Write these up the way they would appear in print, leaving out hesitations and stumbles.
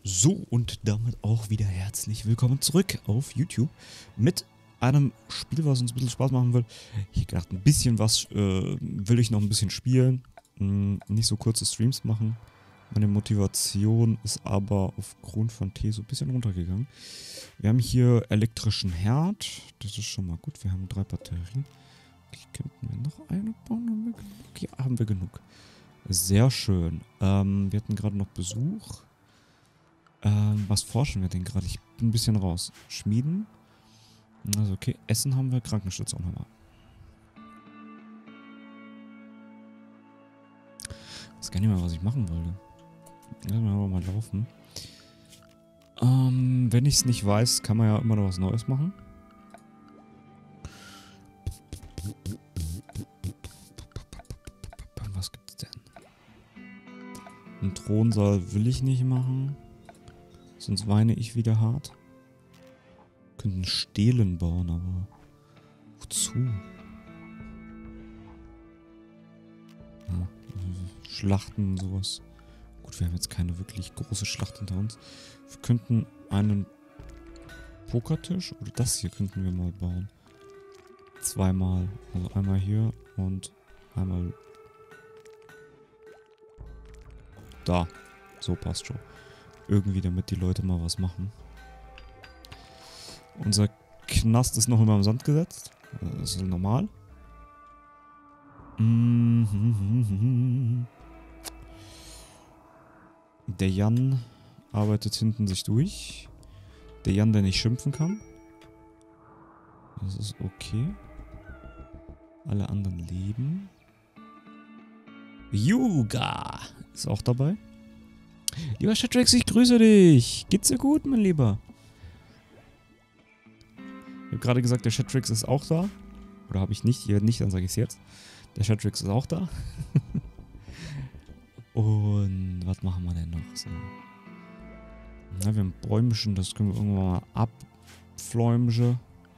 So, und damit auch wieder herzlich willkommen zurück auf YouTube mit einem Spiel, was uns ein bisschen Spaß machen will. Ich gedacht, ein bisschen was will ich noch ein bisschen spielen, nicht so kurze Streams machen. Meine Motivation ist aber aufgrund von T so ein bisschen runtergegangen. Wir haben hier elektrischen Herd, das ist schon mal gut. Wir haben 3 Batterien. Okay, könnten wir noch eine bauen? Haben wir genug? Ja, haben wir genug. Sehr schön. Wir hatten gerade noch Besuch. Was forschen wir denn gerade? Ich bin ein bisschen raus. Schmieden. Also okay, Essen haben wir, Krankenschutz auch nochmal. Ich weiß gar nicht mehr, was ich machen wollte. Lassen wir aber mal laufen. Wenn ich es nicht weiß, kann man ja immer noch was Neues machen. Was gibt's denn? Einen Thronsaal will ich nicht machen. Sonst weine ich wieder hart. Könnten Stelen bauen, aber wozu? Ja, Schlachten und sowas. Gut, wir haben jetzt keine wirklich große Schlacht hinter uns. Wir könnten einen Pokertisch oder das hier könnten wir mal bauen. Zweimal. Also einmal hier und einmal da. So passt schon. Irgendwie, damit die Leute mal was machen. Unser Knast ist noch immer im Sand gesetzt. Das ist normal. Der Jan arbeitet hinten sich durch. Der Jan, der nicht schimpfen kann. Das ist okay. Alle anderen leben. Yuga ist auch dabei. Lieber Shatrix, ich grüße dich. Geht's dir gut, mein Lieber? Ich habe gerade gesagt, der Shatrix ist auch da. Oder habe ich nicht? Hier nicht, dann sage ich es jetzt. Der Shatrix ist auch da. Und was machen wir denn noch so? Na, wir haben Bäumchen, das können wir irgendwann mal abfläumchen.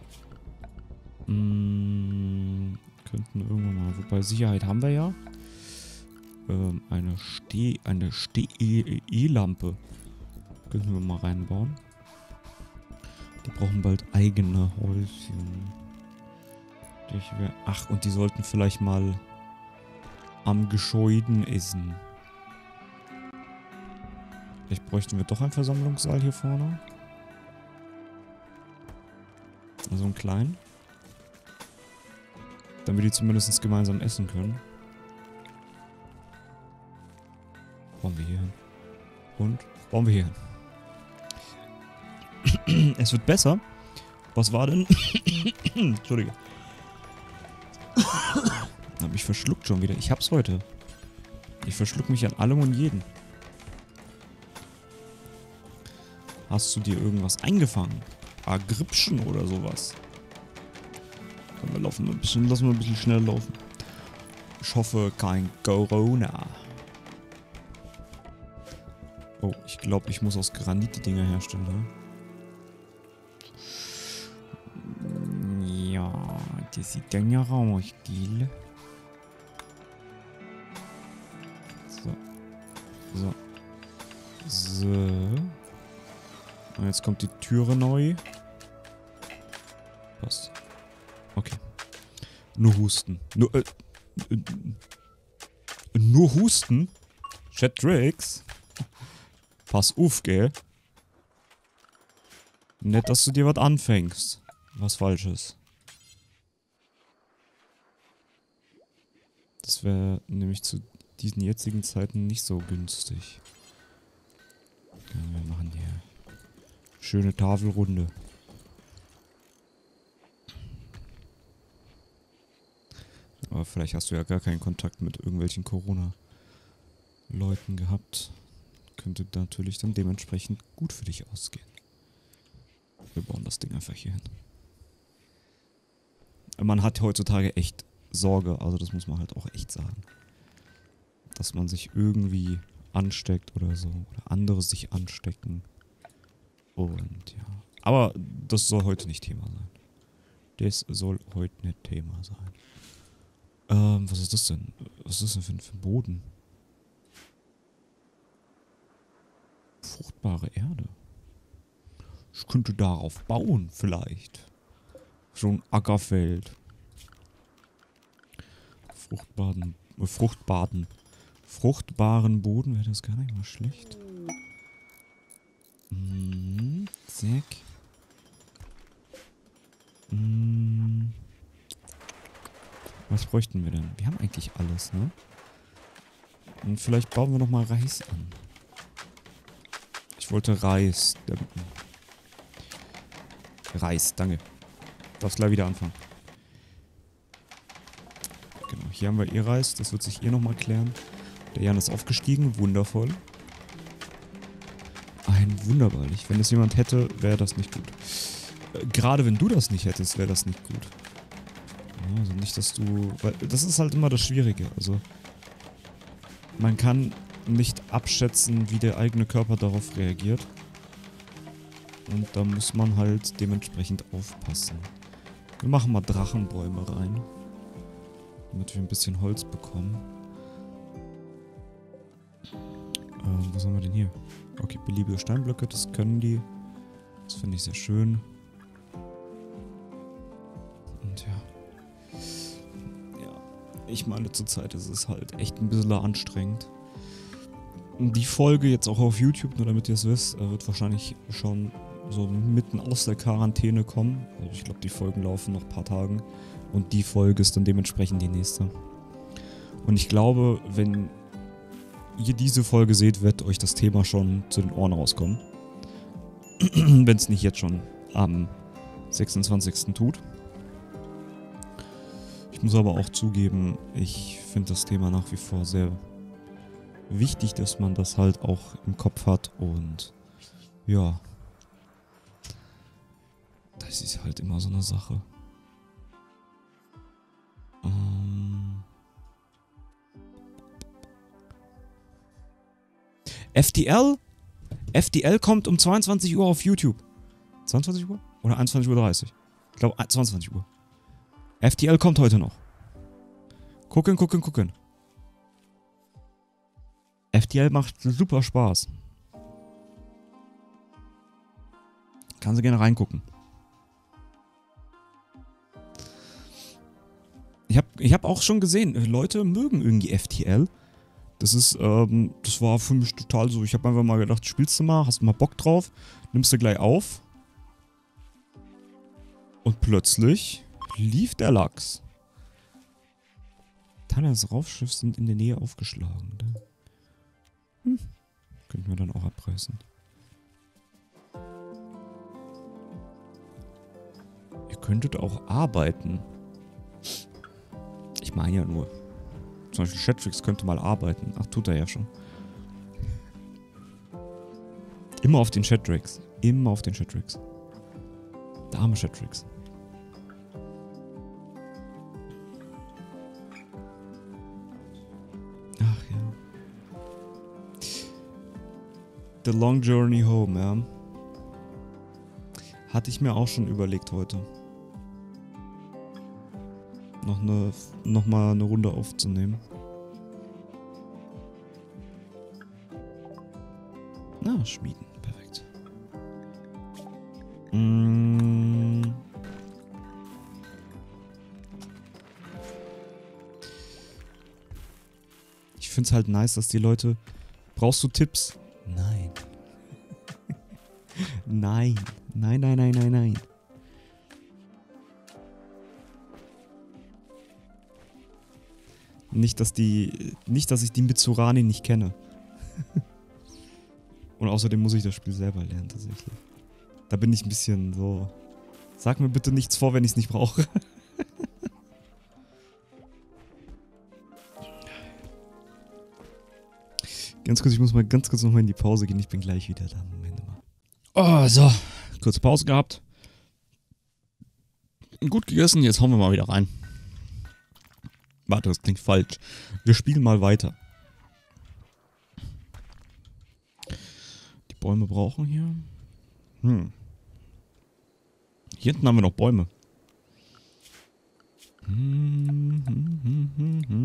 Könnten irgendwann mal, wobei Sicherheit haben wir ja. Eine Steh-E-Lampe könnten wir mal reinbauen. Die brauchen bald eigene Häuschen. Ach, und die sollten vielleicht mal am Gescheuden essen. Vielleicht bräuchten wir doch einen Versammlungssaal hier vorne. Also einen kleinen. Damit die zumindest gemeinsam essen können. Bauen wir hier hin. Und bauen wir hier hin. Es wird besser. Was war denn? Entschuldige. Hab ich verschluckt schon wieder. Ich hab's heute. Ich verschluck mich an allem und jeden. Hast du dir irgendwas eingefangen? Grippschen oder sowas? Komm, wir laufen ein bisschen, lassen wir ein bisschen schnell laufen. Ich hoffe, kein Corona. Oh, ich glaube, ich muss aus Granit die Dinger herstellen, ne? Ja, das sieht dann ja raus, Gil. So. So. So. Und jetzt kommt die Türe neu. Passt. Okay. Nur husten. Nur husten? Shatrix? Pass auf, gell? Nicht, dass du dir was anfängst. Was Falsches. Das wäre nämlich zu diesen jetzigen Zeiten nicht so günstig. Okay, wir machen hier schöne Tafelrunde. Aber vielleicht hast du ja gar keinen Kontakt mit irgendwelchen Corona-Leuten gehabt. Könnte natürlich dann dementsprechend gut für dich ausgehen. Wir bauen das Ding einfach hier hin. Man hat heutzutage echt Sorge, also das muss man halt auch echt sagen. Dass man sich irgendwie ansteckt oder so. Oder andere sich anstecken. Und ja. Aber das soll heute nicht Thema sein. Das soll heute nicht Thema sein. Was ist das denn? Was ist das denn für ein Boden? Fruchtbare Erde. Ich könnte darauf bauen, vielleicht. So ein Ackerfeld. Fruchtbaren Boden wäre das gar nicht mal schlecht. Zack. Was bräuchten wir denn? Wir haben eigentlich alles, ne? Und vielleicht bauen wir nochmal Reis an. Ich wollte Reis. Reis, danke. Darfst gleich wieder anfangen. Genau, hier haben wir eh Reis. Das wird sich nochmal klären. Der Jan ist aufgestiegen. Wundervoll. Ein Wunderbar. Wenn es jemand hätte, wäre das nicht gut. Gerade wenn du das nicht hättest, wäre das nicht gut. Ja, also nicht, dass du... Weil das ist halt immer das Schwierige. Also man kann nicht abschätzen, wie der eigene Körper darauf reagiert. Und da muss man halt dementsprechend aufpassen. Wir machen mal Drachenbäume rein. Damit wir ein bisschen Holz bekommen. Was haben wir denn hier? Okay, beliebige Steinblöcke, das können die. Das finde ich sehr schön. Und ja. Ja, ich meine, zurzeit ist es halt echt ein bisschen anstrengend. Die Folge jetzt auch auf YouTube, nur damit ihr es wisst, wird wahrscheinlich schon so mitten aus der Quarantäne kommen. Also ich glaube, die Folgen laufen noch ein paar Tagen. Und die Folge ist dann dementsprechend die nächste. Und ich glaube, wenn ihr diese Folge seht, wird euch das Thema schon zu den Ohren rauskommen. Wenn es nicht jetzt schon am 26. tut. Ich muss aber auch zugeben, ich finde das Thema nach wie vor sehr wichtig, dass man das halt auch im Kopf hat. Und ja, das ist halt immer so eine Sache. FTL? FTL kommt um 22 Uhr auf YouTube. 22 Uhr? Oder 21:30 Uhr? Ich glaube 22 Uhr. FTL kommt heute noch. Gucken. FTL macht super Spaß. Kannst du gerne reingucken. Ich hab auch schon gesehen, Leute mögen irgendwie FTL. Das war für mich total so. Ich habe einfach mal gedacht, spielst du mal, hast du mal Bock drauf, nimmst du gleich auf. Und plötzlich lief der Lachs. Teile des Raumschiffs sind in der Nähe aufgeschlagen. Könnten wir dann auch abreißen. Ihr könntet auch arbeiten. Ich meine ja nur. Zum Beispiel Chatrix könnte mal arbeiten. Ach, tut er ja schon. Immer auf den Chatrix. Immer auf den Chatrix. Der arme Chatrix. Ach ja. The Long Journey Home, ja. Hatte ich mir auch schon überlegt heute. Noch mal eine Runde aufzunehmen. Ah, Schmieden. Perfekt. Ich finde es halt nice, dass die Leute... Brauchst du Tipps? Nein. Nein. Nein. Nicht, dass ich die Mitsurani nicht kenne. Und außerdem muss ich das Spiel selber lernen, tatsächlich. Da bin ich ein bisschen so... Sag mir bitte nichts vor, wenn ich es nicht brauche. Ganz kurz, ich muss mal ganz kurz nochmal in die Pause gehen. Ich bin gleich wieder da. Moment mal. Oh, so. Kurze Pause gehabt. Gut gegessen, jetzt hauen wir mal wieder rein. Warte, das klingt falsch. Wir spielen mal weiter. Die Bäume brauchen hier. Hier hinten haben wir noch Bäume.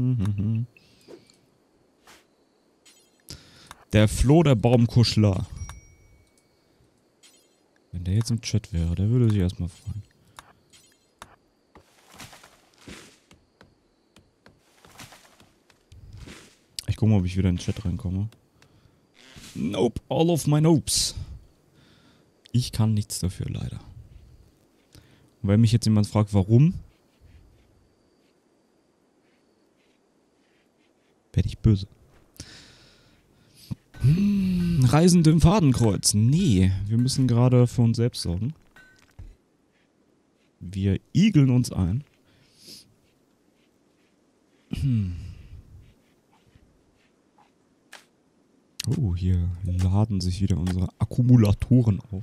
Der Floh, der Baumkuschler. Wenn der jetzt im Chat wäre, der würde sich erstmal freuen. Ich gucke mal, ob ich wieder in den Chat reinkomme. Nope, all of my nopes. Ich kann nichts dafür, leider. Und wenn mich jetzt jemand fragt, warum, werde ich böse. Reisende im Fadenkreuz. Nee, wir müssen gerade für uns selbst sorgen. Wir igeln uns ein. Oh, hier laden sich wieder unsere Akkumulatoren auf.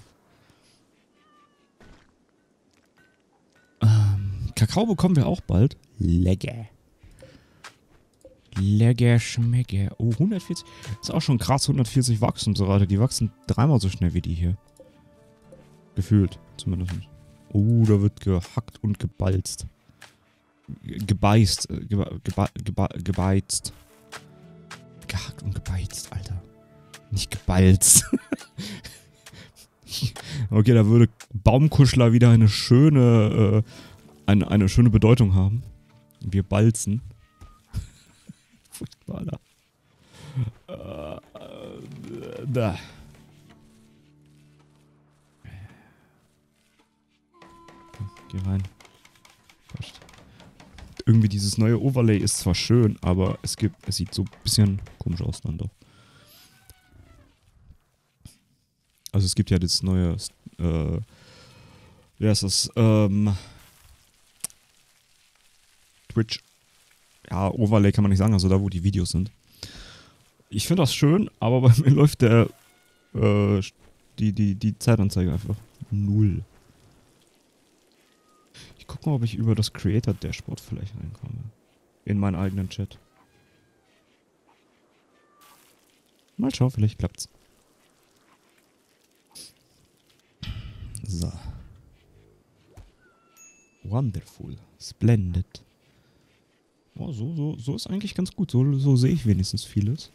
Kakao bekommen wir auch bald. Lecker. Lecker schmecker. Oh, 140. Ist auch schon krass, 140 Wachstumsrate. Die wachsen dreimal so schnell wie die hier. Gefühlt, zumindest. Oh, da wird gehackt und gebalzt. Gebeißt. Gebeizt. Gehackt und gebeizt, Alter. Nicht gebalzt. Okay, da würde Baumkuschler wieder eine schöne, eine schöne Bedeutung haben. Wir balzen. Furchtbar, Alter. Da. Geh rein. Passt. Irgendwie dieses neue Overlay ist zwar schön, aber es sieht so ein bisschen komisch aus dann doch. Also es gibt ja das neue, wie heißt das, Twitch, ja, Overlay kann man nicht sagen, also da, wo die Videos sind. Ich finde das schön, aber bei mir läuft die Zeitanzeige einfach 0. Ich guck mal, ob ich über das Creator Dashboard vielleicht reinkomme. In meinen eigenen Chat. Mal schauen, vielleicht klappt's. So. Wonderful. Splendid. Oh, so ist eigentlich ganz gut. So sehe ich wenigstens vieles.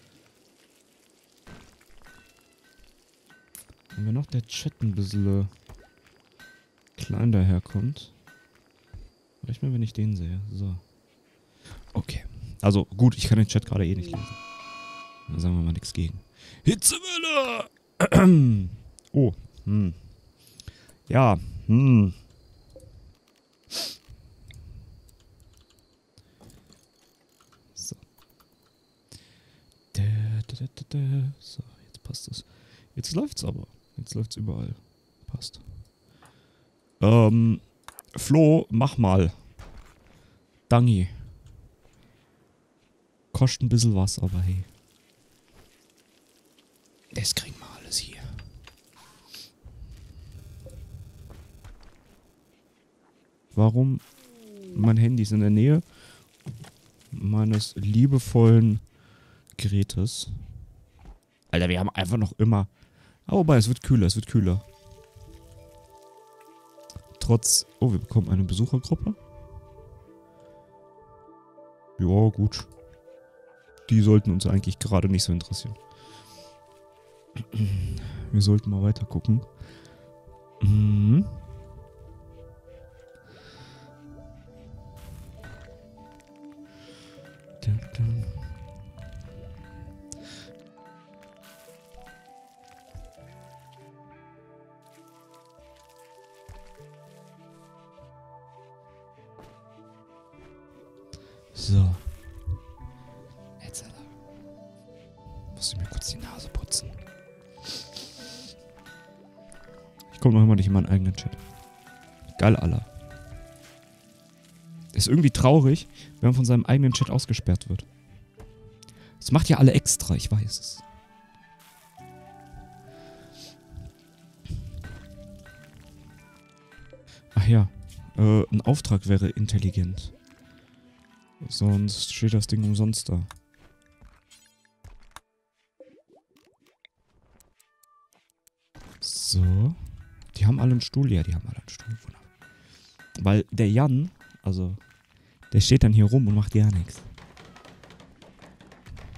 Und wenn noch der Chat ein bisschen klein daherkommt. Reicht mir, wenn ich den sehe. So. Okay. Also gut, ich kann den Chat gerade eh nicht lesen. Dann sagen wir mal nichts gegen. Hitzewelle! Oh. Ja. So. So, jetzt passt es. Jetzt läuft's aber. Jetzt läuft's überall. Passt. Flo, mach mal. Dangi. Kostet ein bisschen was, aber hey. Das kriegen wir alles hier. Warum? Mein Handy ist in der Nähe meines liebevollen Gerätes. Alter, wir haben einfach noch immer... Aber wobei, es wird kühler, es wird kühler. Trotz... Oh, wir bekommen eine Besuchergruppe. Ja, gut. Die sollten uns eigentlich gerade nicht so interessieren. Wir sollten mal weiter gucken. So. Jetzt, Alter. Musst du mir kurz die Nase putzen. Ich komme noch immer nicht in meinen eigenen Chat. Geil, Alter. Ist irgendwie traurig, wenn man von seinem eigenen Chat ausgesperrt wird. Das macht ja alle extra, ich weiß es. Ach ja, ein Auftrag wäre intelligent. Sonst steht das Ding umsonst da. So. Die haben alle einen Stuhl? Ja, die haben alle einen Stuhl. Wunderbar. Weil der Jan, also, der steht dann hier rum und macht gar nichts.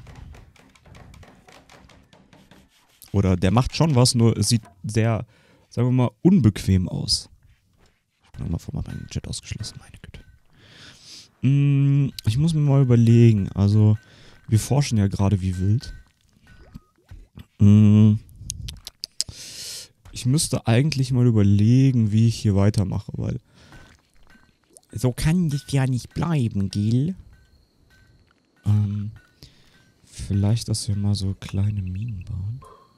Oder der macht schon was, nur es sieht sehr sagen wir mal, unbequem aus. Ich bin nochmal vor meinem Chat ausgeschlossen, meine Güte. Ich muss mir mal überlegen, also wir forschen ja gerade wie wild. Ich müsste eigentlich mal überlegen, wie ich hier weitermache, weil so kann das ja nicht bleiben, Gil. Vielleicht, dass wir mal so kleine Minen bauen.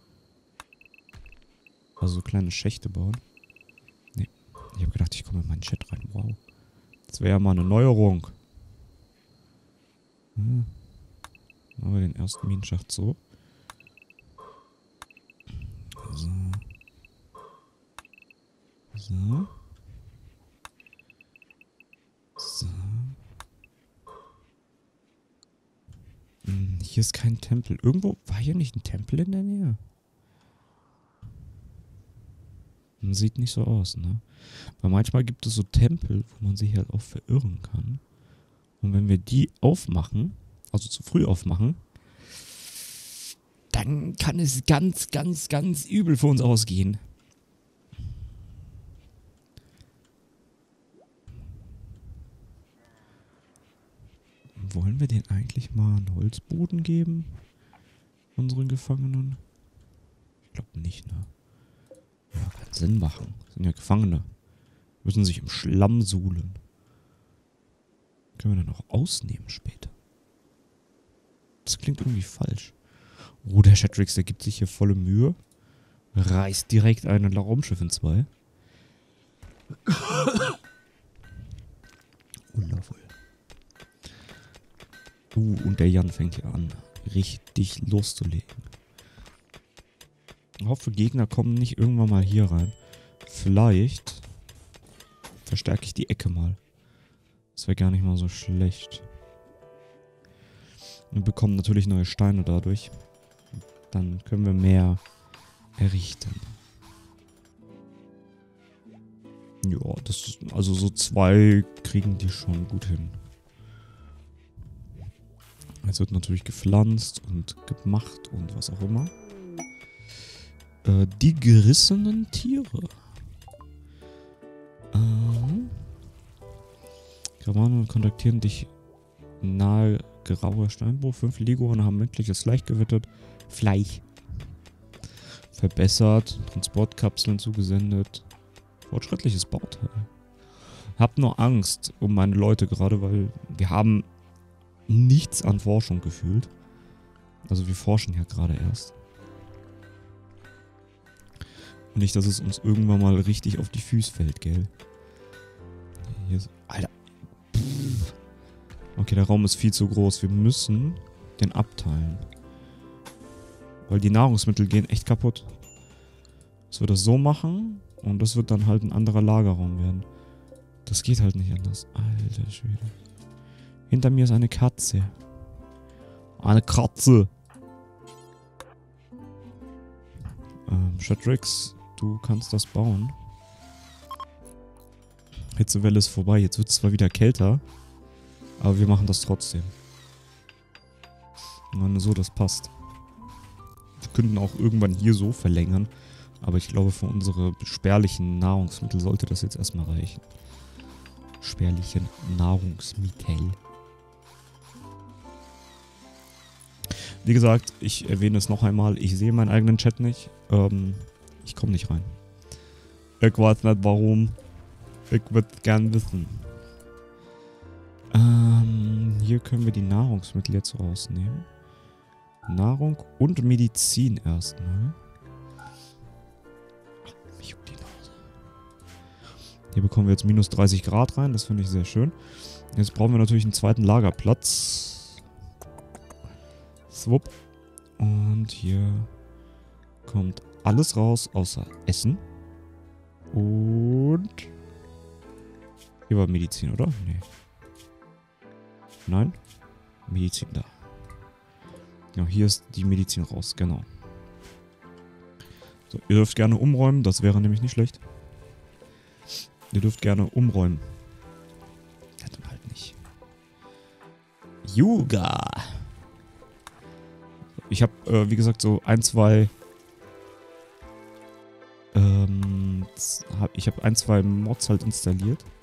Also so kleine Schächte bauen. Nee, ich habe gedacht, ich komme in meinen Chat rein. Wow. Das wäre ja mal eine Neuerung. Machen wir den ersten Minenschacht so. So. So. So. Hier ist kein Tempel. Irgendwo war hier nicht ein Tempel in der Nähe? Sieht nicht so aus, ne? Weil manchmal gibt es so Tempel, wo man sich halt auch verirren kann. Und wenn wir die aufmachen, also zu früh aufmachen, dann kann es ganz, ganz, ganz übel für uns ausgehen. Wollen wir denen eigentlich mal einen Holzboden geben? Unseren Gefangenen? Ich glaube nicht, ne? Ja, keinen Sinn machen. Das sind ja Gefangene. Müssen sich im Schlamm suhlen. Können wir dann auch ausnehmen später? Das klingt irgendwie falsch. Oh, der Shatrix, der gibt sich hier volle Mühe. Reißt direkt ein Raumschiff in zwei. Wundervoll. Und der Jan fängt hier an, richtig loszulegen. Ich hoffe, Gegner kommen nicht irgendwann mal hier rein. Vielleicht verstärke ich die Ecke mal. Das wäre gar nicht mal so schlecht. Wir bekommen natürlich neue Steine dadurch. Dann können wir mehr errichten. Ja, das ist, also so 2 kriegen die schon gut hin. Jetzt wird natürlich gepflanzt und gemacht und was auch immer. Die gerissenen Tiere. Karawanen kontaktieren dich nahe grauer Steinbruch. 5 Leguane haben menschliches Fleisch gewittert. Fleisch. Verbessert. Transportkapseln zugesendet. Fortschrittliches Bauteil. Hab nur Angst um meine Leute gerade, weil wir haben nichts an Forschung gefühlt. Also wir forschen ja gerade erst. Und nicht, dass es uns irgendwann mal richtig auf die Füße fällt, gell? Hier ist, Alter. Okay, der Raum ist viel zu groß. Wir müssen den abteilen. Weil die Nahrungsmittel gehen echt kaputt. Dass wir das so machen und das wird dann halt ein anderer Lagerraum werden. Das geht halt nicht anders. Alter Schwede. Hinter mir ist eine Katze. Eine Katze. Shatrix, du kannst das bauen. Hitzewelle ist vorbei. Jetzt wird es zwar wieder kälter. Aber wir machen das trotzdem. Und so, das passt. Wir könnten auch irgendwann hier so verlängern. Aber ich glaube, für unsere spärlichen Nahrungsmittel sollte das jetzt erstmal reichen. Spärlichen Nahrungsmittel. Wie gesagt, ich erwähne es noch einmal. Ich sehe meinen eigenen Chat nicht. Ich komme nicht rein. Ich weiß nicht warum. Ich würde es gern wissen. Hier können wir die Nahrungsmittel jetzt rausnehmen. Nahrung und Medizin erstmal. Mich juckt die Nase. Hier bekommen wir jetzt minus 30 Grad rein. Das finde ich sehr schön. Jetzt brauchen wir natürlich einen zweiten Lagerplatz. Swupp. Und hier kommt alles raus, außer Essen. Und hier war Medizin, oder? Nee. Nein? Medizin da. Ja, hier ist die Medizin raus, genau. So, ihr dürft gerne umräumen, das wäre nämlich nicht schlecht. Ihr dürft gerne umräumen. Ja, dann halt nicht. Yoga. Ich habe, wie gesagt, so 1, 2 ich habe ein, zwei Mods halt installiert.